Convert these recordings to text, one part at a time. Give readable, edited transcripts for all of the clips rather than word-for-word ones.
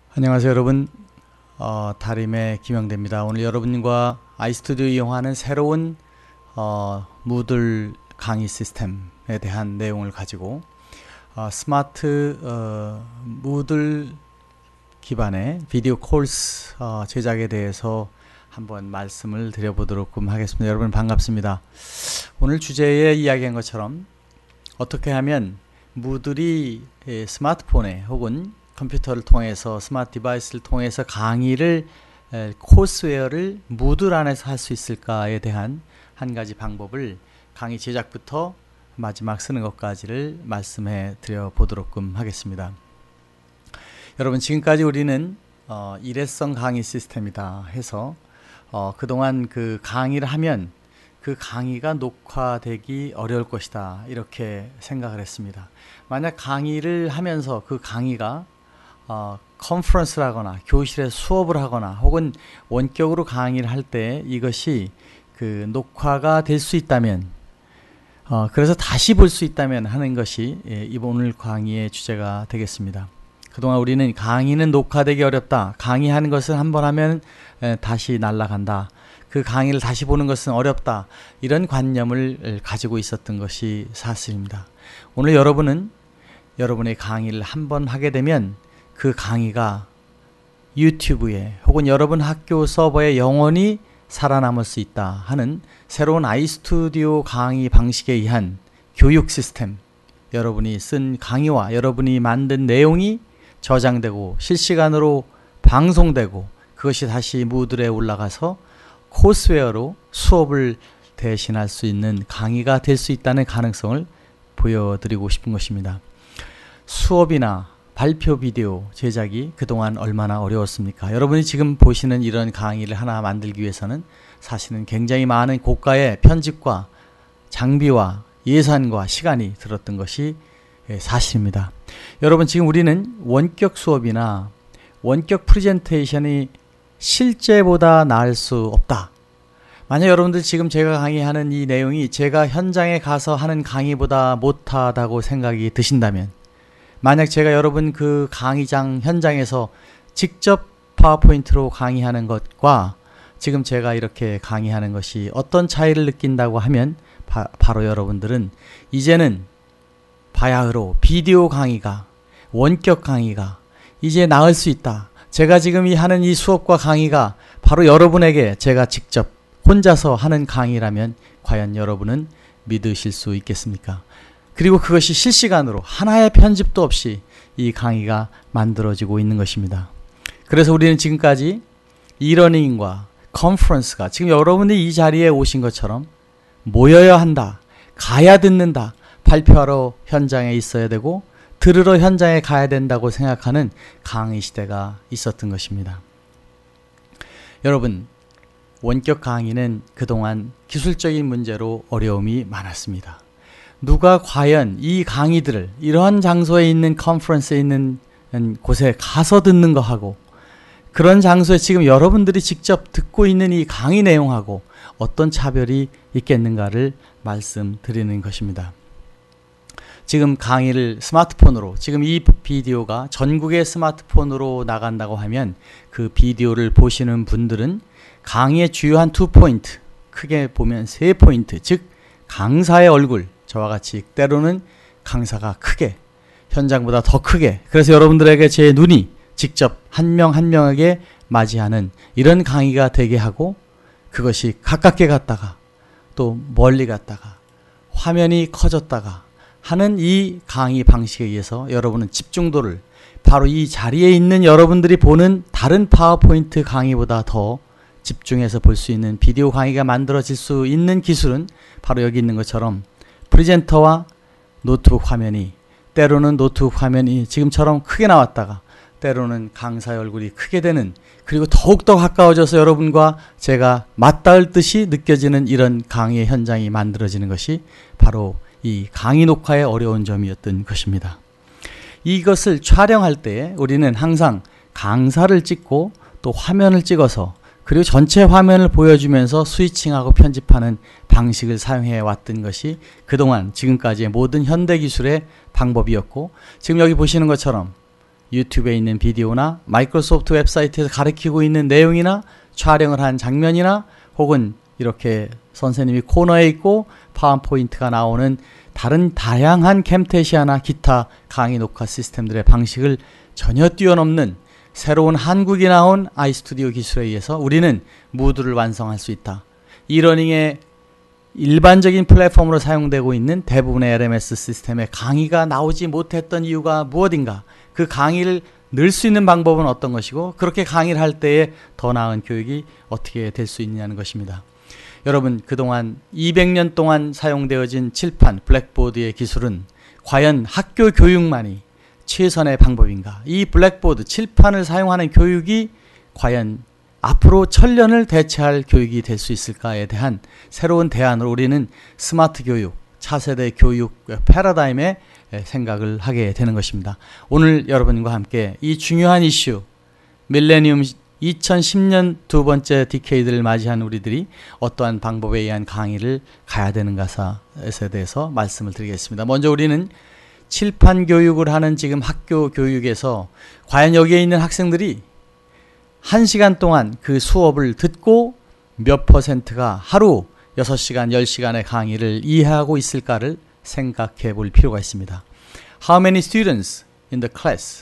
안녕하세요 여러분, 다림의 김영대입니다. 오늘 여러분과 아이스튜디오 이용하는 새로운 무들 강의 시스템에 대한 내용을 가지고 스마트 무들 기반의 비디오 콜스 제작에 대해서 한번 말씀을 드려보도록 하겠습니다. 여러분 반갑습니다. 오늘 주제에 이야기한 것처럼 어떻게 하면 무들이 스마트폰에 혹은 컴퓨터를 통해서 스마트 디바이스를 통해서 강의를 코스웨어를 무들 안에서 할 수 있을까에 대한 한 가지 방법을 강의 제작부터 마지막 쓰는 것까지를 말씀해 드려 보도록 하겠습니다. 여러분 지금까지 우리는 일회성 강의 시스템이다 해서 그동안 그 강의를 하면 그 강의가 녹화되기 어려울 것이다 이렇게 생각을 했습니다. 만약 강의를 하면서 그 강의가 컨퍼런스를 하거나 교실에 수업을 하거나 혹은 원격으로 강의를 할 때 이것이 그 녹화가 될 수 있다면 그래서 다시 볼 수 있다면 하는 것이 이번 오늘 강의의 주제가 되겠습니다. 그동안 우리는 강의는 녹화되기 어렵다. 강의하는 것을 한번 하면 다시 날아간다. 그 강의를 다시 보는 것은 어렵다. 이런 관념을 가지고 있었던 것이 사실입니다. 오늘 여러분은 여러분의 강의를 한번 하게 되면 그 강의가 유튜브에 혹은 여러분 학교 서버에 영원히 살아남을 수 있다 하는 새로운 아이스튜디오 강의 방식에 의한 교육 시스템, 여러분이 쓴 강의와 여러분이 만든 내용이 저장되고 실시간으로 방송되고 그것이 다시 무들에 올라가서 코스웨어로 수업을 대신할 수 있는 강의가 될 수 있다는 가능성을 보여드리고 싶은 것입니다. 수업이나 발표 비디오 제작이 그동안 얼마나 어려웠습니까? 여러분이 지금 보시는 이런 강의를 하나 만들기 위해서는 사실은 굉장히 많은 고가의 편집과 장비와 예산과 시간이 들었던 것이 사실입니다. 여러분 지금 우리는 원격 수업이나 원격 프레젠테이션이 실제보다 나을 수 없다. 만약 여러분들 지금 제가 강의하는 이 내용이 제가 현장에 가서 하는 강의보다 못하다고 생각이 드신다면, 만약 제가 여러분 그 강의장 현장에서 직접 파워포인트로 강의하는 것과 지금 제가 이렇게 강의하는 것이 어떤 차이를 느낀다고 하면 바로 여러분들은 이제는 바야흐로 비디오 강의가, 원격 강의가 이제 나을 수 있다. 제가 지금 하는 이 수업과 강의가 바로 여러분에게 제가 직접 혼자서 하는 강의라면 과연 여러분은 믿으실 수 있겠습니까? 그리고 그것이 실시간으로 하나의 편집도 없이 이 강의가 만들어지고 있는 것입니다. 그래서 우리는 지금까지 이러닝과 컨퍼런스가 지금 여러분이 이 자리에 오신 것처럼 모여야 한다, 가야 듣는다, 발표하러 현장에 있어야 되고 들으러 현장에 가야 된다고 생각하는 강의 시대가 있었던 것입니다. 여러분, 원격 강의는 그동안 기술적인 문제로 어려움이 많았습니다. 누가 과연 이 강의들을 이러한 장소에 있는 컨퍼런스에 있는 곳에 가서 듣는 거하고 그런 장소에 지금 여러분들이 직접 듣고 있는 이 강의 내용하고 어떤 차별이 있겠는가를 말씀드리는 것입니다. 지금 강의를 스마트폰으로, 지금 이 비디오가 전국의 스마트폰으로 나간다고 하면 그 비디오를 보시는 분들은 강의의 주요한 2포인트, 크게 보면 3포인트, 즉 강사의 얼굴, 저와 같이 때로는 강사가 크게, 현장보다 더 크게, 그래서 여러분들에게 제 눈이 직접 한 명 한 명에게 맞이하는 이런 강의가 되게 하고, 그것이 가깝게 갔다가 또 멀리 갔다가 화면이 커졌다가 하는 이 강의 방식에 의해서 여러분은 집중도를 바로 이 자리에 있는 여러분들이 보는 다른 파워포인트 강의보다 더 집중해서 볼 수 있는 비디오 강의가 만들어질 수 있는 기술은 바로 여기 있는 것처럼 프레젠터와 노트북 화면이, 때로는 노트북 화면이 지금처럼 크게 나왔다가 때로는 강사의 얼굴이 크게 되는, 그리고 더욱더 가까워져서 여러분과 제가 맞닿을 듯이 느껴지는 이런 강의의 현장이 만들어지는 것이 바로 이 강의 녹화의 어려운 점이었던 것입니다. 이것을 촬영할 때 우리는 항상 강사를 찍고 또 화면을 찍어서 그리고 전체 화면을 보여주면서 스위칭하고 편집하는 방식을 사용해 왔던 것이 그동안 지금까지의 모든 현대기술의 방법이었고, 지금 여기 보시는 것처럼 유튜브에 있는 비디오나 마이크로소프트 웹사이트에서 가르치고 있는 내용이나 촬영을 한 장면이나 혹은 이렇게 선생님이 코너에 있고 파워포인트가 나오는 다른 다양한 캠테시아나 기타 강의 녹화 시스템들의 방식을 전혀 뛰어넘는 새로운 한국이 나온 아이스튜디오 기술에 의해서 우리는 무드를 완성할 수 있다. 이러닝의 일반적인 플랫폼으로 사용되고 있는 대부분의 LMS 시스템에 강의가 나오지 못했던 이유가 무엇인가? 그 강의를 늘 수 있는 방법은 어떤 것이고 그렇게 강의를 할 때에 더 나은 교육이 어떻게 될 수 있느냐는 것입니다. 여러분, 그동안 200년 동안 사용되어진 칠판, 블랙보드의 기술은 과연 학교 교육만이 최선의 방법인가? 이 블랙보드, 칠판을 사용하는 교육이 과연 앞으로 천년을 대체할 교육이 될 수 있을까에 대한 새로운 대안을 우리는 스마트 교육, 차세대 교육 패러다임에 생각을 하게 되는 것입니다. 오늘 여러분과 함께 이 중요한 이슈, 밀레니엄 2010년 두 번째 디케이드를 맞이한 우리들이 어떠한 방법에 의한 강의를 가야 되는가에 대해서 말씀을 드리겠습니다. 먼저 우리는 칠판 교육을 하는 지금 학교 교육에서 과연 여기에 있는 학생들이 1시간 동안 그 수업을 듣고 몇 %가 하루 6시간, 10시간의 강의를 이해하고 있을까를 생각해 볼 필요가 있습니다. How many students in the class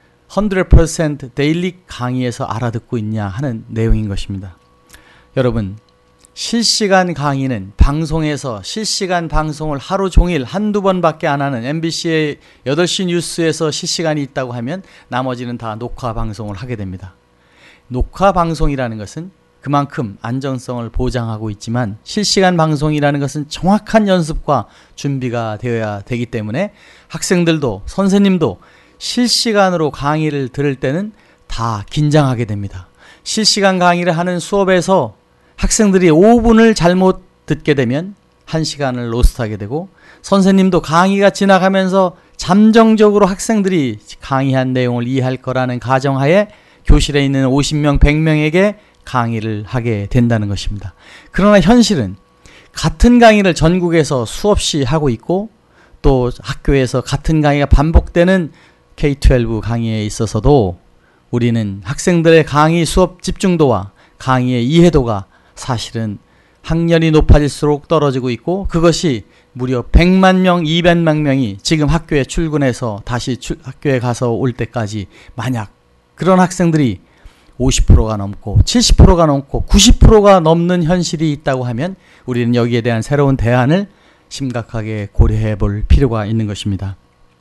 100% daily 강의에서 알아듣고 있냐 하는 내용인 것입니다. 여러분, 실시간 강의는 방송에서 실시간 방송을 하루 종일 한두 번밖에 안 하는 MBC의 8시 뉴스에서 실시간이 있다고 하면 나머지는 다 녹화 방송을 하게 됩니다. 녹화 방송이라는 것은 그만큼 안정성을 보장하고 있지만 실시간 방송이라는 것은 정확한 연습과 준비가 되어야 되기 때문에 학생들도 선생님도 실시간으로 강의를 들을 때는 다 긴장하게 됩니다. 실시간 강의를 하는 수업에서 학생들이 5분을 잘못 듣게 되면 1시간을 로스트하게 되고 선생님도 강의가 지나가면서 잠정적으로 학생들이 강의한 내용을 이해할 거라는 가정하에 교실에 있는 50명, 100명에게 강의를 하게 된다는 것입니다. 그러나 현실은 같은 강의를 전국에서 수없이 하고 있고 또 학교에서 같은 강의가 반복되는 K-12 강의에 있어서도 우리는 학생들의 강의 수업 집중도와 강의의 이해도가 사실은 학년이 높아질수록 떨어지고 있고 그것이 무려 100만 명, 200만 명이 지금 학교에 출근해서 다시 학교에 가서 올 때까지 만약 그런 학생들이 50%가 넘고 70%가 넘고 90%가 넘는 현실이 있다고 하면 우리는 여기에 대한 새로운 대안을 심각하게 고려해 볼 필요가 있는 것입니다.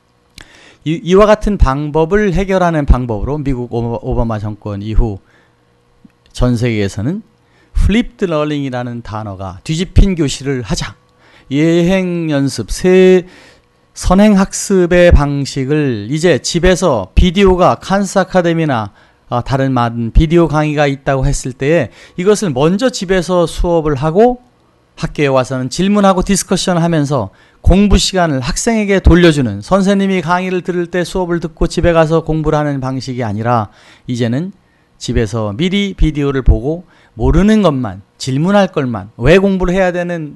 이와 같은 방법을 해결하는 방법으로 미국 오바마 정권 이후 전 세계에서는 플립드 러닝이라는 단어가 뒤집힌 교실을 하자, 예행 연습, 선행 학습의 방식을 이제 집에서 비디오가 칸스 아카데미나 다른 많은 비디오 강의가 있다고 했을 때에 이것을 먼저 집에서 수업을 하고 학교에 와서는 질문하고 디스커션을 하면서 공부 시간을 학생에게 돌려주는, 선생님이 강의를 들을 때 수업을 듣고 집에 가서 공부를 하는 방식이 아니라 이제는 집에서 미리 비디오를 보고 모르는 것만, 질문할 것만, 왜 공부를 해야 되는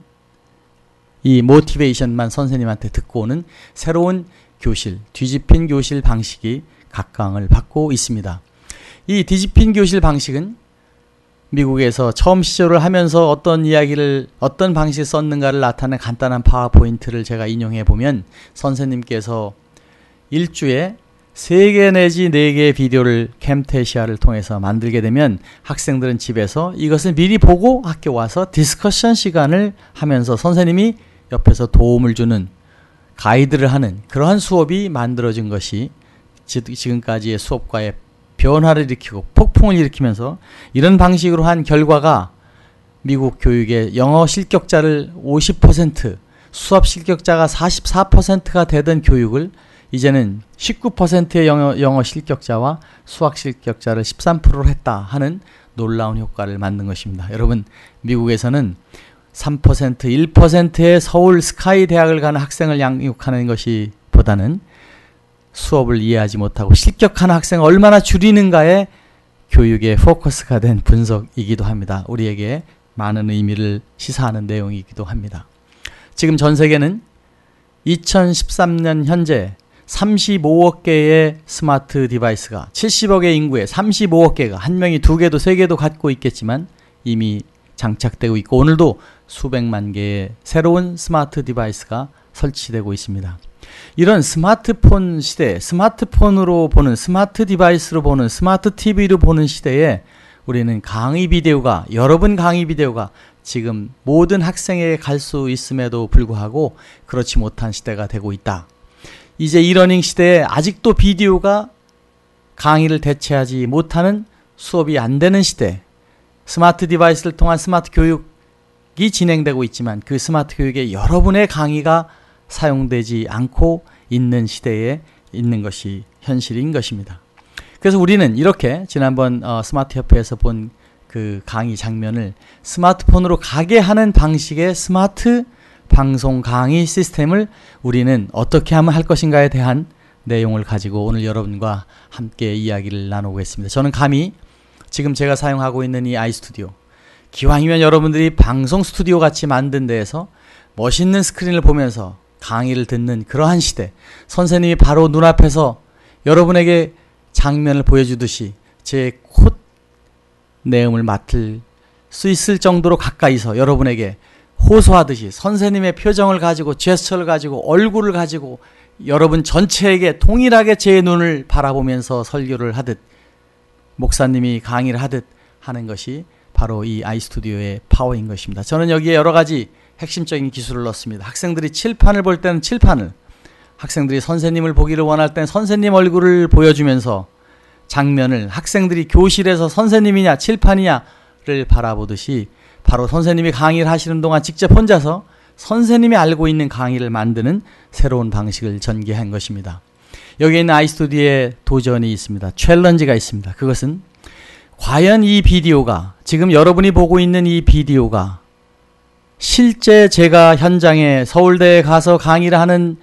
이 모티베이션만 선생님한테 듣고 오는 새로운 교실, 뒤집힌 교실 방식이 각광을 받고 있습니다. 이 뒤집힌 교실 방식은 미국에서 처음 시절을 하면서 어떤 방식을 썼는가를 나타내는 간단한 파워포인트를 제가 인용해 보면 선생님께서 일주에 3개 내지 4개의 비디오를 캠테시아를 통해서 만들게 되면 학생들은 집에서 이것을 미리 보고 학교 와서 디스커션 시간을 하면서 선생님이 옆에서 도움을 주는, 가이드를 하는 그러한 수업이 만들어진 것이 지금까지의 수업과의 변화를 일으키고 폭풍을 일으키면서 이런 방식으로 한 결과가 미국 교육의 영어 실격자를 50%, 수학 실격자가 44%가 되던 교육을 이제는 19%의 영어 실격자와 수학 실격자를 13%로 했다 하는 놀라운 효과를 만든 것입니다. 여러분, 미국에서는 3%, 1%의 서울 스카이 대학을 가는 학생을 양육하는 것이 보다는 수업을 이해하지 못하고 실격하는 학생을 얼마나 줄이는가에 교육의 포커스가 된 분석이기도 합니다. 우리에게 많은 의미를 시사하는 내용이기도 합니다. 지금 전 세계는 2013년 현재 35억 개의 스마트 디바이스가 70억의 인구에 35억 개가 한 명이 2개도 3개도 갖고 있겠지만 이미 장착되고 있고 오늘도 수백만 개의 새로운 스마트 디바이스가 설치되고 있습니다. 이런 스마트폰 시대, 스마트폰으로 보는, 스마트 디바이스로 보는, 스마트 TV로 보는 시대에 우리는 강의 비디오가, 여러분 강의 비디오가 지금 모든 학생에게 갈 수 있음에도 불구하고 그렇지 못한 시대가 되고 있다. 이제 이러닝 시대에 아직도 비디오가 강의를 대체하지 못하는, 수업이 안 되는 시대, 스마트 디바이스를 통한 스마트 교육이 진행되고 있지만 그 스마트 교육에 여러분의 강의가 사용되지 않고 있는 시대에 있는 것이 현실인 것입니다. 그래서 우리는 이렇게 지난번 스마트 협회에서 본 그 강의 장면을 스마트폰으로 가게 하는 방식의 스마트 방송 강의 시스템을 우리는 어떻게 하면 할 것인가에 대한 내용을 가지고 오늘 여러분과 함께 이야기를 나누겠습니다. 저는 감히 지금 제가 사용하고 있는 이 아이스튜디오, 기왕이면 여러분들이 방송 스튜디오 같이 만든 데에서 멋있는 스크린을 보면서 강의를 듣는 그러한 시대, 선생님이 바로 눈앞에서 여러분에게 장면을 보여주듯이 제 콧 내음을 맡을 수 있을 정도로 가까이서 여러분에게 호소하듯이 선생님의 표정을 가지고, 제스처를 가지고, 얼굴을 가지고 여러분 전체에게 동일하게 제 눈을 바라보면서 설교를 하듯, 목사님이 강의를 하듯 하는 것이 바로 이 아이스튜디오의 파워인 것입니다. 저는 여기에 여러 가지 핵심적인 기술을 넣습니다. 학생들이 칠판을 볼 때는 칠판을, 학생들이 선생님을 보기를 원할 때는 선생님 얼굴을 보여주면서 장면을, 학생들이 교실에서 선생님이냐 칠판이냐를 바라보듯이 바로 선생님이 강의를 하시는 동안 직접 혼자서 선생님이 알고 있는 강의를 만드는 새로운 방식을 전개한 것입니다. 여기에 있는 아이스튜디오에 도전이 있습니다. 챌린지가 있습니다. 그것은 과연 이 비디오가, 지금 여러분이 보고 있는 이 비디오가 실제 제가 현장에 서울대에 가서 강의를 하는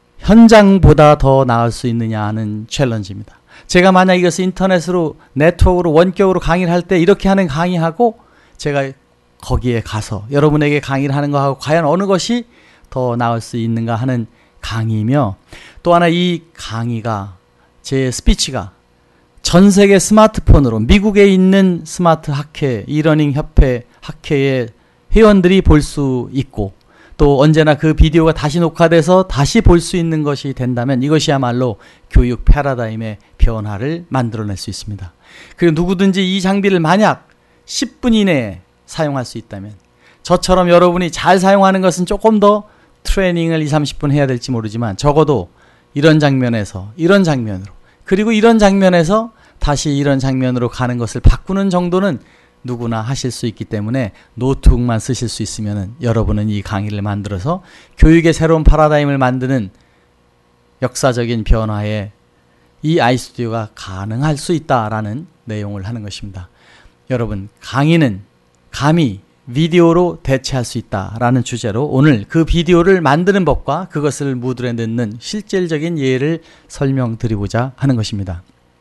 현장보다 더 나을 수 있느냐 하는 챌린지입니다. 제가 만약 이것을 인터넷으로, 네트워크로, 원격으로 강의를 할 때 이렇게 하는 강의하고 제가 거기에 가서 여러분에게 강의를 하는 거하고 과연 어느 것이 더 나을 수 있는가 하는 강의이며, 또 하나 이 강의가, 제 스피치가 전 세계 스마트폰으로 미국에 있는 스마트 학회, 이러닝 협회 학회의 회원들이 볼 수 있고, 또 언제나 그 비디오가 다시 녹화돼서 다시 볼 수 있는 것이 된다면 이것이야말로 교육 패러다임의 변화를 만들어낼 수 있습니다. 그리고 누구든지 이 장비를 만약 10분 이내에 사용할 수 있다면, 저처럼 여러분이 잘 사용하는 것은 조금 더 트레이닝을 20-30분 해야 될지 모르지만 적어도 이런 장면에서 이런 장면으로, 그리고 이런 장면에서 다시 이런 장면으로 가는 것을 바꾸는 정도는 누구나 하실 수 있기 때문에 노트북만 쓰실 수 있으면 여러분은 이 강의를 만들어서 교육의 새로운 파라다임을 만드는 역사적인 변화에 이 아이스튜디오가 가능할 수 있다라는 내용을 하는 것입니다. 여러분, 강의는 감히 비디오로 대체할 수 있다라는 주제로 오늘 그 비디오를 만드는 법과 그것을 무드에 넣는 실질적인 예를 설명드리고자 하는 것입니다.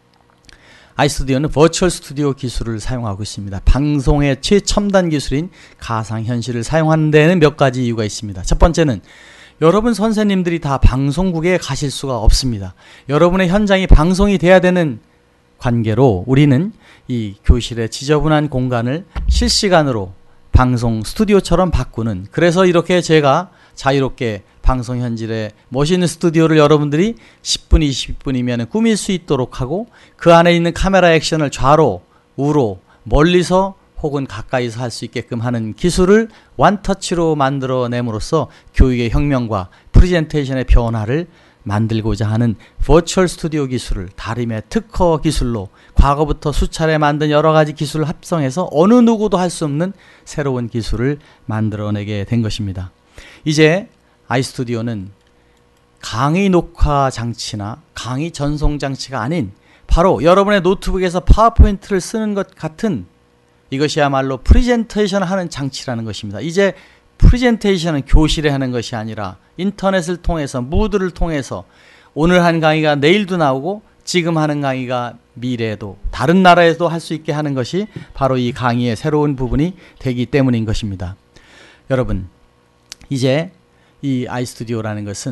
아이스튜디오는 버추얼 스튜디오 기술을 사용하고 있습니다. 방송의 최첨단 기술인 가상현실을 사용하는 데에는 몇 가지 이유가 있습니다. 첫 번째는 여러분 선생님들이 다 방송국에 가실 수가 없습니다. 여러분의 현장이 방송이 돼야 되는 관계로 우리는 이 교실의 지저분한 공간을 실시간으로 방송 스튜디오처럼 바꾸는, 그래서 이렇게 제가 자유롭게 방송 현실의 멋있는 스튜디오를 여러분들이 10분, 20분이면 꾸밀 수 있도록 하고 그 안에 있는 카메라 액션을 좌로, 우로, 멀리서 혹은 가까이서 할 수 있게끔 하는 기술을 원터치로 만들어냄으로써 교육의 혁명과 프레젠테이션의 변화를 만들고자 하는 버추얼 스튜디오 기술을 다림의 특허 기술로 과거부터 수차례 만든 여러 가지 기술을 합성해서 어느 누구도 할 수 없는 새로운 기술을 만들어내게 된 것입니다. 이제 아이스튜디오는 강의 녹화 장치나 강의 전송 장치가 아닌 바로 여러분의 노트북에서 파워포인트를 쓰는 것 같은, 이것이야말로 프레젠테이션을 하는 장치라는 것입니다. 이제 프레젠테이션은 교실에 하는 것이 아니라 인터넷을 통해서, 무드를 통해서 오늘 한 강의가 내일도 나오고 지금 하는 강의가 미래에도 다른 나라에도 할 수 있게 하는 것이 바로 이 강의의 새로운 부분이 되기 때문인 것입니다. 여러분, 이제 이 아이스튜디오라는 것은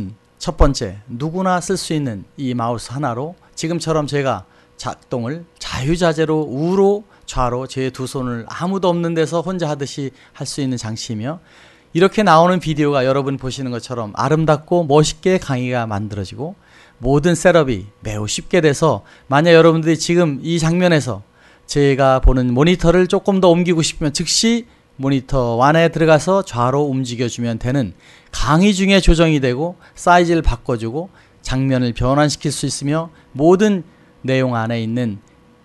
첫 번째, 누구나 쓸 수 있는 이 마우스 하나로 지금처럼 제가 작동을 자유자재로 우로 좌로 제 두 손을 아무도 없는 데서 혼자 하듯이 할 수 있는 장치이며, 이렇게 나오는 비디오가 여러분 보시는 것처럼 아름답고 멋있게 강의가 만들어지고 모든 셋업이 매우 쉽게 돼서, 만약 여러분들이 지금 이 장면에서 제가 보는 모니터를 조금 더 옮기고 싶으면 즉시 모니터 안에 들어가서 좌로 움직여주면 되는, 강의 중에 조정이 되고 사이즈를 바꿔주고 장면을 변환시킬 수 있으며 모든 내용 안에 있는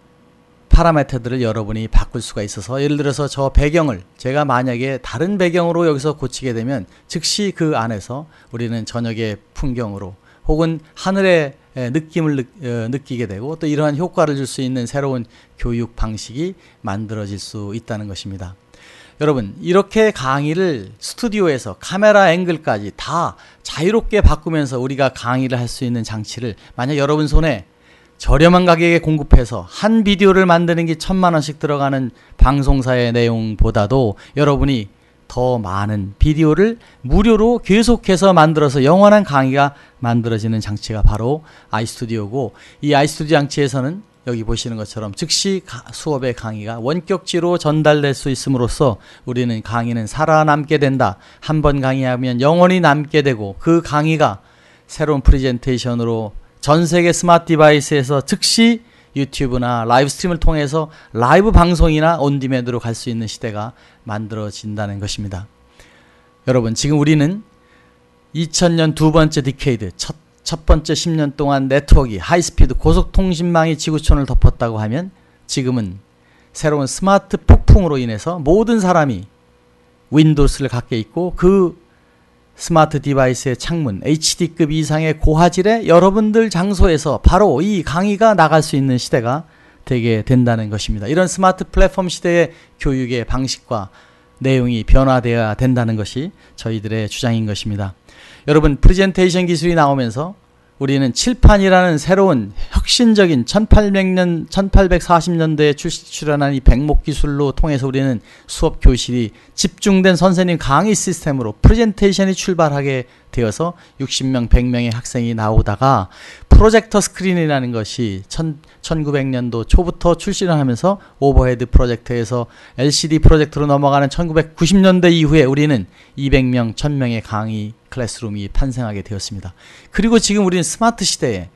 파라미터들을 여러분이 바꿀 수가 있어서, 예를 들어서 저 배경을 제가 만약에 다른 배경으로 여기서 고치게 되면 즉시 그 안에서 우리는 저녁의 풍경으로 혹은 하늘의 느낌을 느끼게 되고, 또 이러한 효과를 줄 수 있는 새로운 교육 방식이 만들어질 수 있다는 것입니다. 여러분, 이렇게 강의를 스튜디오에서 카메라 앵글까지 다 자유롭게 바꾸면서 우리가 강의를 할 수 있는 장치를 만약 여러분 손에 저렴한 가격에 공급해서 한 비디오를 만드는 게 1,000만 원씩 들어가는 방송사의 내용보다도 여러분이 더 많은 비디오를 무료로 계속해서 만들어서 영원한 강의가 만들어지는 장치가 바로 아이스튜디오고, 이 아이스튜디오 장치에서는 여기 보시는 것처럼 즉시 수업의 강의가 원격지로 전달될 수 있음으로써 우리는 강의는 살아남게 된다. 한 번 강의하면 영원히 남게 되고, 그 강의가 새로운 프레젠테이션으로 전 세계 스마트 디바이스에서 즉시 유튜브나 라이브 스트림을 통해서 라이브 방송이나 온디맨드로 갈 수 있는 시대가 만들어진다는 것입니다. 여러분, 지금 우리는 2000년 두 번째 디케이드, 첫 번째 10년 동안 네트워크, 하이스피드 고속통신망이 지구촌을 덮었다고 하면, 지금은 새로운 스마트 폭풍으로 인해서 모든 사람이 윈도우스를 갖게 있고, 그 스마트 디바이스의 창문, HD급 이상의 고화질의 여러분들 장소에서 바로 이 강의가 나갈 수 있는 시대가 되게 된다는 것입니다. 이런 스마트 플랫폼 시대의 교육의 방식과 내용이 변화되어야 된다는 것이 저희들의 주장인 것입니다. 여러분, 프레젠테이션 기술이 나오면서 우리는 칠판이라는 새로운 혁신적인 1840년대에 출현한 이 백목 기술로 통해서 우리는 수업 교실이 집중된 선생님 강의 시스템으로 프레젠테이션이 출발하게 되어서 60명, 100명의 학생이 나오다가 프로젝터 스크린이라는 것이 1900년도 초부터 출시를 하면서 오버헤드 프로젝터에서 LCD 프로젝터로 넘어가는 1990년대 이후에 우리는 200명, 1000명의 강의 클래스룸이 탄생하게 되었습니다. 그리고 지금 우리는 스마트 시대에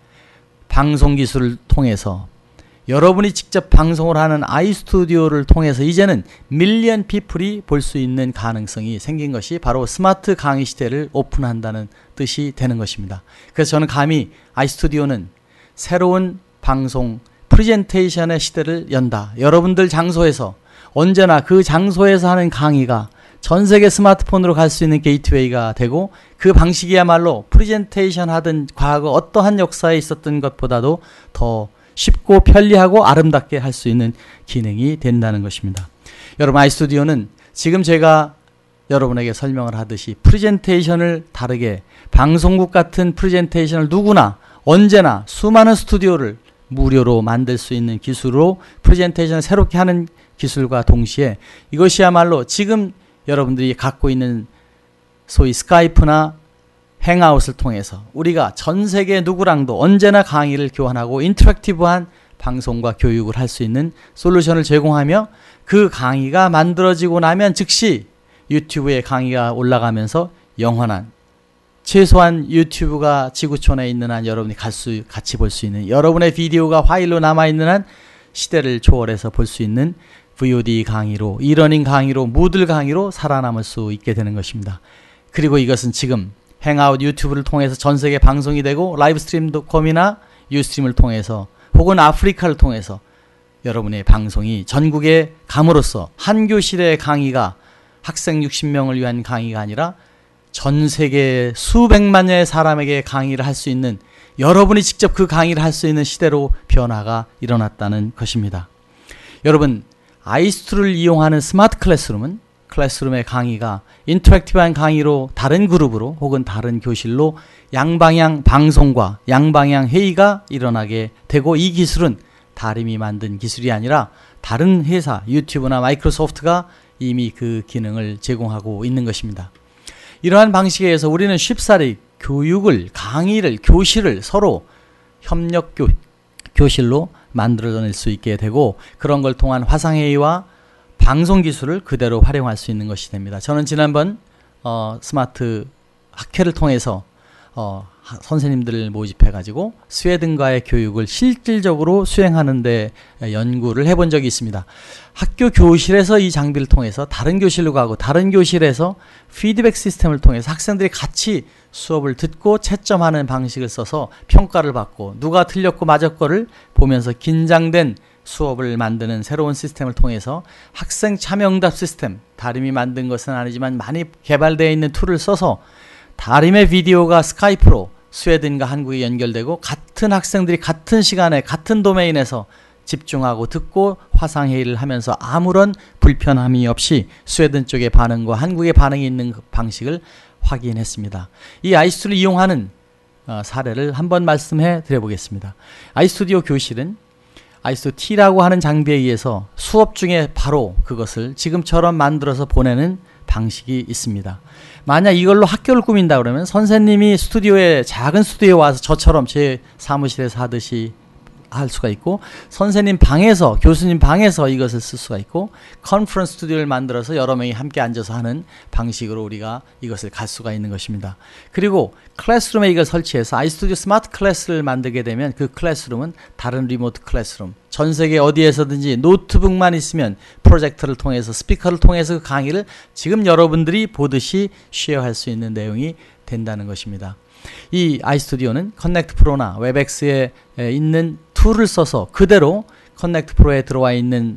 방송 기술을 통해서 여러분이 직접 방송을 하는 아이스튜디오를 통해서 이제는 밀리언 피플이 볼 수 있는 가능성이 생긴 것이 바로 스마트 강의 시대를 오픈한다는 뜻이 되는 것입니다. 그래서 저는 감히 아이스튜디오는 새로운 방송 프레젠테이션의 시대를 연다. 여러분들 장소에서 언제나 그 장소에서 하는 강의가 전 세계 스마트폰으로 갈 수 있는 게이트웨이가 되고, 그 방식이야말로 프레젠테이션 하던 과거 어떠한 역사에 있었던 것보다도 더 쉽고 편리하고 아름답게 할 수 있는 기능이 된다는 것입니다. 여러분, 아이스튜디오는 지금 제가 여러분에게 설명을 하듯이 프레젠테이션을 다르게, 방송국 같은 프레젠테이션을 누구나 언제나 수많은 스튜디오를 무료로 만들 수 있는 기술로 프레젠테이션을 새롭게 하는 기술과 동시에, 이것이야말로 지금 여러분들이 갖고 있는 소위 스카이프나 행아웃을 통해서 우리가 전 세계 누구랑도 언제나 강의를 교환하고 인터랙티브한 방송과 교육을 할 수 있는 솔루션을 제공하며, 그 강의가 만들어지고 나면 즉시 유튜브에 강의가 올라가면서 영원한, 최소한 유튜브가 지구촌에 있는 한 여러분이 같이 볼 수 있는, 여러분의 비디오가 파일로 남아있는 한 시대를 초월해서 볼 수 있는 VOD 강의로, 이러닝 강의로, 무들 강의로 살아남을 수 있게 되는 것입니다. 그리고 이것은 지금 행아웃 유튜브를 통해서 전 세계 방송이 되고, 라이브 스트림닷컴이나 유스트림을 통해서 혹은 아프리카를 통해서 여러분의 방송이 전국에 감으로써 한 교실의 강의가 학생 60명을 위한 강의가 아니라 전 세계 수백만여의 사람에게 강의를 할 수 있는, 여러분이 직접 그 강의를 할 수 있는 시대로 변화가 일어났다는 것입니다. 여러분, 아이스튜를 이용하는 스마트 클래스룸은 클래스룸의 강의가 인터랙티브한 강의로 다른 그룹으로 혹은 다른 교실로 양방향 방송과 양방향 회의가 일어나게 되고, 이 기술은 다림이 만든 기술이 아니라 다른 회사, 유튜브나 마이크로소프트가 이미 그 기능을 제공하고 있는 것입니다. 이러한 방식에 의해서 우리는 쉽사리 교육을, 강의를, 교실을 서로 협력 교실로 만들어낼 수 있게 되고, 그런 걸 통한 화상회의와 방송 기술을 그대로 활용할 수 있는 것이 됩니다. 저는 지난번 스마트 학회를 통해서 선생님들을 모집해 가지고 스웨덴과의 교육을 실질적으로 수행하는 데 연구를 해본 적이 있습니다. 학교 교실에서 이 장비를 통해서 다른 교실로 가고, 다른 교실에서 피드백 시스템을 통해서 학생들이 같이 수업을 듣고 채점하는 방식을 써서 평가를 받고, 누가 틀렸고 맞았고를 보면서 긴장된 수업을 만드는 새로운 시스템을 통해서 학생 참여응답 시스템, 다림이 만든 것은 아니지만 많이 개발되어 있는 툴을 써서 다림의 비디오가 스카이프로 스웨덴과 한국이 연결되고, 같은 학생들이 같은 시간에 같은 도메인에서 집중하고 듣고 화상회의를 하면서 아무런 불편함이 없이 스웨덴 쪽의 반응과 한국의 반응이 있는 방식을 확인했습니다. 이 아이스튜디오를 이용하는 사례를 한번 말씀해 드려 보겠습니다. 아이스튜디오 교실은 아이스튜디오 T라고 하는 장비에 의해서 수업 중에 바로 그것을 지금처럼 만들어서 보내는 방식이 있습니다. 만약 이걸로 학교를 꾸민다 그러면 선생님이 스튜디오에, 작은 스튜디오에 와서 저처럼 제 사무실에서 하듯이 할 수가 있고, 선생님 방에서, 교수님 방에서 이것을 쓸 수가 있고, 컨퍼런스 스튜디오를 만들어서 여러 명이 함께 앉아서 하는 방식으로 우리가 이것을 갈 수가 있는 것입니다. 그리고 클래스룸에 이걸 설치해서 아이스튜디오 스마트 클래스를 만들게 되면 그 클래스룸은 다른 리모트 클래스룸, 전 세계 어디에서든지 노트북만 있으면 프로젝터를 통해서, 스피커를 통해서 그 강의를 지금 여러분들이 보듯이 쉐어할 수 있는 내용이 된다는 것입니다. 이 아이스튜디오는 커넥트 프로나 웹엑스에 있는 툴을 써서 그대로 커넥트 프로에 들어와 있는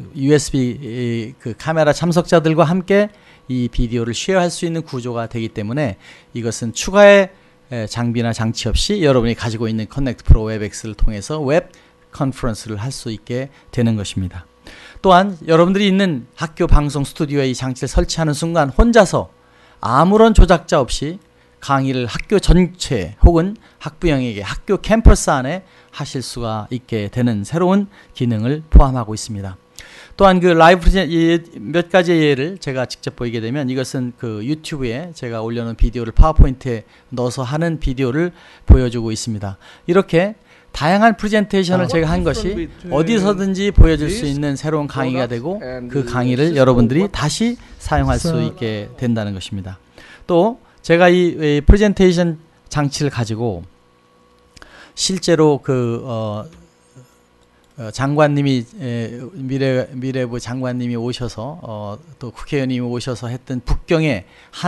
USB 그 카메라 참석자들과 함께 이 비디오를 쉐어할 수 있는 구조가 되기 때문에, 이것은 추가의 장비나 장치 없이 여러분이 가지고 있는 커넥트 프로 웹엑스를 통해서 웹 컨퍼런스를 할 수 있게 되는 것입니다. 또한 여러분들이 있는 학교 방송 스튜디오에 이 장치를 설치하는 순간 혼자서 아무런 조작자 없이 강의를 학교 전체 혹은 학부형에게 학교 캠퍼스 안에 하실 수가 있게 되는 새로운 기능을 포함하고 있습니다. 또한 그 라이브 몇 가지 예를 제가 직접 보이게 되면, 이것은 그 유튜브에 제가 올려놓은 비디오를 파워포인트에 넣어서 하는 비디오를 보여주고 있습니다. 이렇게 다양한 프레젠테이션을 제가 한 것이 어디서든지 보여줄 수 있는 새로운 강의가 되고, 그 강의를 여러분들이 다시 사용할 수 있게 된다는 것입니다. 또 제가 이 프레젠테이션 장치를 가지고 실제로 장관님이 미래부 장관님이 오셔서 또 국회의원님이 오셔서 했던 북경의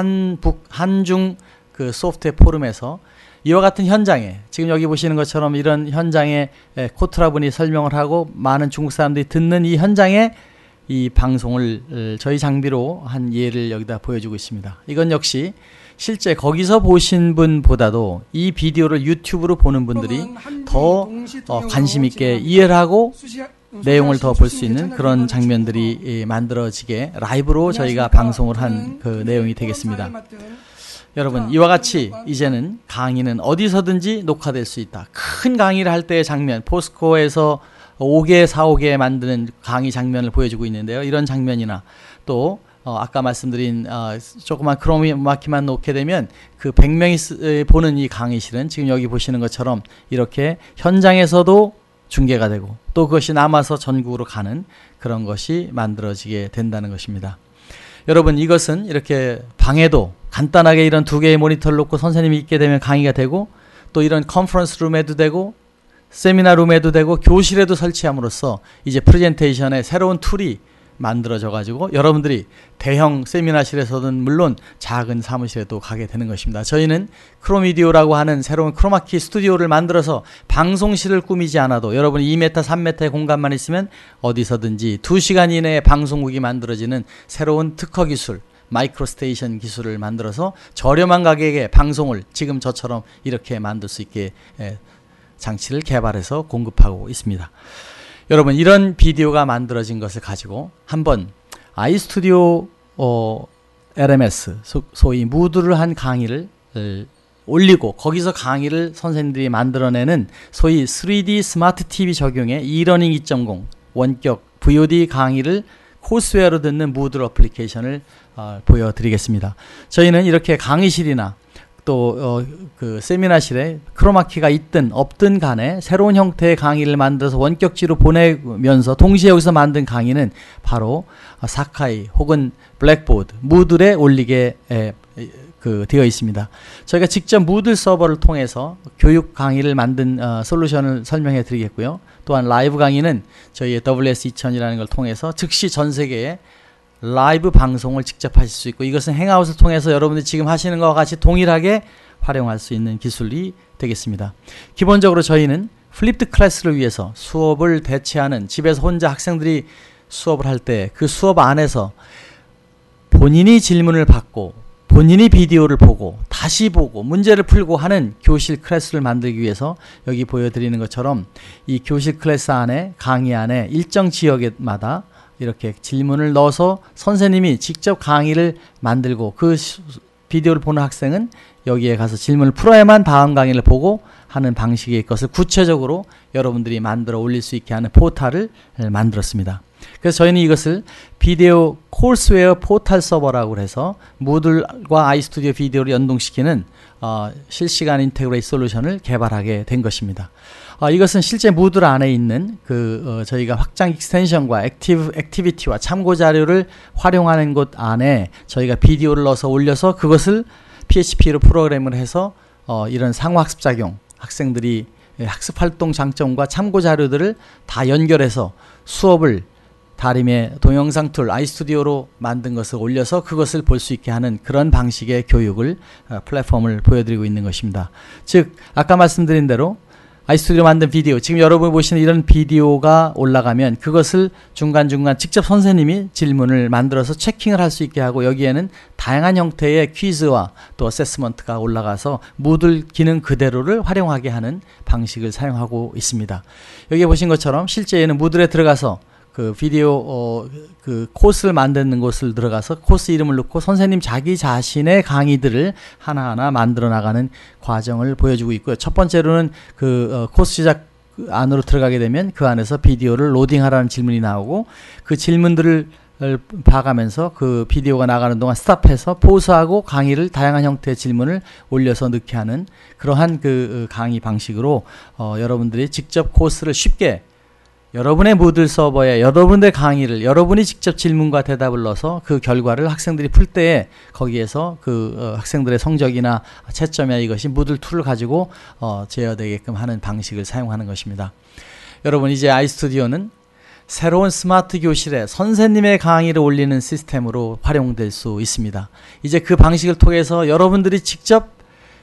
한중 그 소프트웨어 포럼에서 이와 같은 현장에, 지금 여기 보시는 것처럼 이런 현장에 코트라 분이 설명을 하고 많은 중국 사람들이 듣는 이 현장에 이 방송을 저희 장비로 한 예를 여기다 보여주고 있습니다. 이건 역시 실제 거기서 보신 분보다도 이 비디오를 유튜브로 보는 분들이 더 관심 있게 이해를 하고 내용을 더 볼 수 있는 그런 장면들이 만들어지게 라이브로 저희가 방송을 한 그 내용이 되겠습니다. 여러분, 이와 같이 이제는 강의는 어디서든지 녹화될 수 있다. 큰 강의를 할 때의 장면, 포스코에서 5개, 4-5개 만드는 강의 장면을 보여주고 있는데요. 이런 장면이나 또 아까 말씀드린 조그만 크로마키만 놓게 되면 그 100명이 보는 이 강의실은 지금 여기 보시는 것처럼 이렇게 현장에서도 중계가 되고, 또 그것이 남아서 전국으로 가는 그런 것이 만들어지게 된다는 것입니다. 여러분, 이것은 이렇게 방에도 간단하게 이런 2개의 모니터를 놓고 선생님이 있게 되면 강의가 되고, 또 이런 컨퍼런스 룸에도 되고 세미나 룸에도 되고 교실에도 설치함으로써 이제 프레젠테이션의 새로운 툴이 만들어져 가지고 여러분들이 대형 세미나실에서는 물론 작은 사무실에도 가게 되는 것입니다. 저희는 크로미디오라고 하는 새로운 크로마키 스튜디오를 만들어서 방송실을 꾸미지 않아도 여러분이 2m, 3m의 공간만 있으면 어디서든지 2시간 이내에 방송국이 만들어지는 새로운 특허 기술, 마이크로 스테이션 기술을 만들어서 저렴한 가격에 방송을 지금 저처럼 이렇게 만들 수 있게 장치를 개발해서 공급하고 있습니다. 여러분, 이런 비디오가 만들어진 것을 가지고 한번 아이스튜디오 LMS, 소위 무드를 한 강의를 올리고 거기서 강의를 선생님들이 만들어내는 소위 3D 스마트 TV 적용의 e러닝 2.0 원격 VOD 강의를 코스웨어로 듣는 무드 어플리케이션을 보여드리겠습니다. 저희는 이렇게 강의실이나 또 그 세미나실에 크로마키가 있든 없든 간에 새로운 형태의 강의를 만들어서 원격지로 보내면서 동시에 여기서 만든 강의는 바로 사카이 혹은 블랙보드, 무들에 올리게 되어 있습니다. 저희가 직접 무들 서버를 통해서 교육 강의를 만든 솔루션을 설명해 드리겠고요. 또한 라이브 강의는 저희의 WS2000이라는 걸 통해서 즉시 전 세계에 라이브 방송을 직접 하실 수 있고, 이것은 행아웃을 통해서 여러분들이 지금 하시는 것과 같이 동일하게 활용할 수 있는 기술이 되겠습니다. 기본적으로 저희는 플립드 클래스를 위해서 수업을 대체하는, 집에서 혼자 학생들이 수업을 할 때 그 수업 안에서 본인이 질문을 받고 본인이 비디오를 보고 다시 보고 문제를 풀고 하는 교실 클래스를 만들기 위해서 여기 보여드리는 것처럼 이 교실 클래스 안에, 강의 안에 일정 지역마다 이렇게 질문을 넣어서 선생님이 직접 강의를 만들고 그 비디오를 보는 학생은 여기에 가서 질문을 풀어야만 다음 강의를 보고 하는 방식의 것을 구체적으로 여러분들이 만들어 올릴 수 있게 하는 포탈을 만들었습니다. 그래서 저희는 이것을 비디오 코스웨어 포탈 서버라고 해서 무들과 아이스튜디오 비디오를 연동시키는 실시간 인테그레이트 솔루션을 개발하게 된 것입니다. 이것은 실제 무들 안에 있는 저희가 확장 익스텐션과 액티비티와 참고 자료를 활용하는 곳 안에 저희가 비디오를 넣어서 올려서 그것을 PHP로 프로그램을 해서 이런 상호학습 작용, 학생들이 학습 활동 장점과 참고 자료들을 다 연결해서 수업을 다림의 동영상 툴 아이스튜디오로 만든 것을 올려서 그것을 볼 수 있게 하는 그런 방식의 교육을 플랫폼을 보여드리고 있는 것입니다. 즉 아까 말씀드린 대로 아이스튜디오 만든 비디오, 지금 여러분이 보시는 이런 비디오가 올라가면 그것을 중간중간 직접 선생님이 질문을 만들어서 체킹을 할 수 있게 하고, 여기에는 다양한 형태의 퀴즈와 또 어세스먼트가 올라가서 무들 기능 그대로를 활용하게 하는 방식을 사용하고 있습니다. 여기 보신 것처럼 실제에는 무들에 들어가서 그 비디오 그 코스를 만드는 곳을 들어가서 코스 이름을 넣고 선생님 자기 자신의 강의들을 하나하나 만들어 나가는 과정을 보여주고 있고요. 첫 번째로는 코스 시작 안으로 들어가게 되면 그 안에서 비디오를 로딩하라는 질문이 나오고, 그 질문들을 봐가면서 그 비디오가 나가는 동안 스탑해서 포즈하고 강의를 다양한 형태의 질문을 올려서 넣게 하는 그러한 강의 방식으로 여러분들이 직접 코스를 쉽게 여러분의 무들 서버에 여러분의 강의를 여러분이 직접 질문과 대답을 넣어서 그 결과를 학생들이 풀 때에 거기에서 학생들의 성적이나 채점이나 이것이 무들 툴을 가지고 제어되게끔 하는 방식을 사용하는 것입니다. 여러분, 이제 아이스튜디오는 새로운 스마트 교실에 선생님의 강의를 올리는 시스템으로 활용될 수 있습니다. 이제 그 방식을 통해서 여러분들이 직접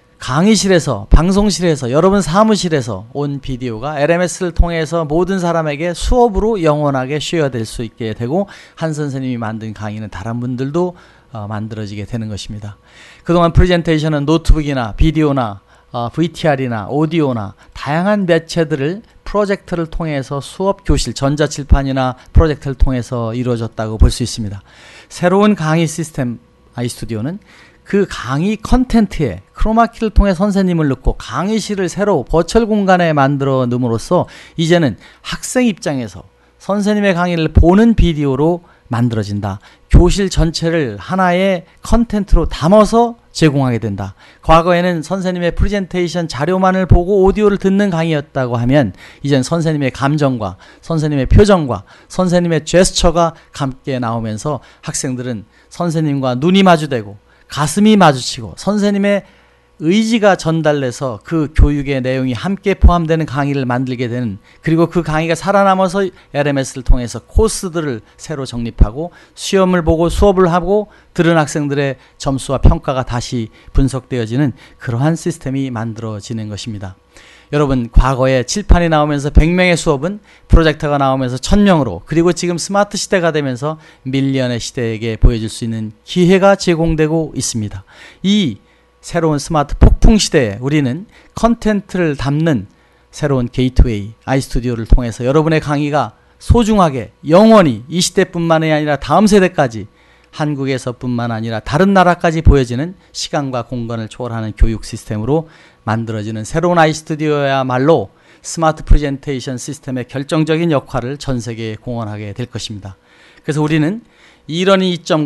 강의실에서, 방송실에서, 여러분 사무실에서 온 비디오가 LMS를 통해서 모든 사람에게 수업으로 영원하게 쉐어될 수 있게 되고, 한 선생님이 만든 강의는 다른 분들도 만들어지게 되는 것입니다. 그동안 프레젠테이션은 노트북이나 비디오나 VTR이나 오디오나 다양한 매체들을 프로젝터를 통해서 수업 교실, 전자칠판이나 프로젝터를 통해서 이루어졌다고 볼 수 있습니다. 새로운 강의 시스템 아이스튜디오는 그 강의 컨텐츠에 크로마키를 통해 선생님을 넣고 강의실을 새로 버추얼 공간에 만들어 놓음으로써 이제는 학생 입장에서 선생님의 강의를 보는 비디오로 만들어진다. 교실 전체를 하나의 컨텐츠로 담아서 제공하게 된다. 과거에는 선생님의 프레젠테이션 자료만을 보고 오디오를 듣는 강의였다고 하면 이젠 선생님의 감정과 선생님의 표정과 선생님의 제스처가 함께 나오면서 학생들은 선생님과 눈이 마주대고 가슴이 마주치고 선생님의 의지가 전달돼서 그 교육의 내용이 함께 포함되는 강의를 만들게 되는, 그리고 그 강의가 살아남아서 LMS를 통해서 코스들을 새로 정립하고 시험을 보고 수업을 하고 들은 학생들의 점수와 평가가 다시 분석되어지는 그러한 시스템이 만들어지는 것입니다. 여러분, 과거에 칠판이 나오면서 100명의 수업은 프로젝터가 나오면서 1000명으로, 그리고 지금 스마트 시대가 되면서 밀리언의 시대에게 보여줄 수 있는 기회가 제공되고 있습니다. 이 새로운 스마트 폭풍 시대에 우리는 컨텐츠를 담는 새로운 게이트웨이 아이스튜디오를 통해서 여러분의 강의가 소중하게 영원히 이 시대뿐만이 아니라 다음 세대까지, 한국에서뿐만 아니라 다른 나라까지 보여지는 시간과 공간을 초월하는 교육 시스템으로 만들어지는 새로운 아이스튜디오야말로 스마트 프레젠테이션 시스템의 결정적인 역할을 전 세계에 공헌하게 될 것입니다. 그래서 우리는 이러니 2.0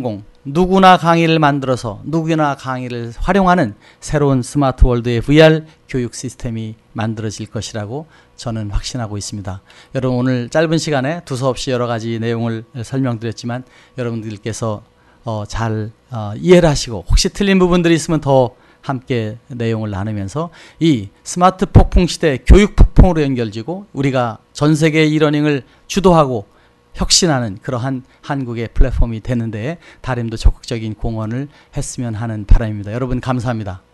누구나 강의를 만들어서 누구나 강의를 활용하는 새로운 스마트 월드의 VR 교육 시스템이 만들어질 것이라고 저는 확신하고 있습니다. 여러분 오늘 짧은 시간에 두서없이 여러 가지 내용을 설명드렸지만 여러분들께서 잘 이해를 하시고 혹시 틀린 부분들이 있으면 더 함께 내용을 나누면서 이 스마트 폭풍 시대 교육 폭풍으로 연결지고 우리가 전 세계 이러닝을 주도하고 혁신하는 그러한 한국의 플랫폼이 되는 데에 다림도 적극적인 공헌을 했으면 하는 바람입니다. 여러분 감사합니다.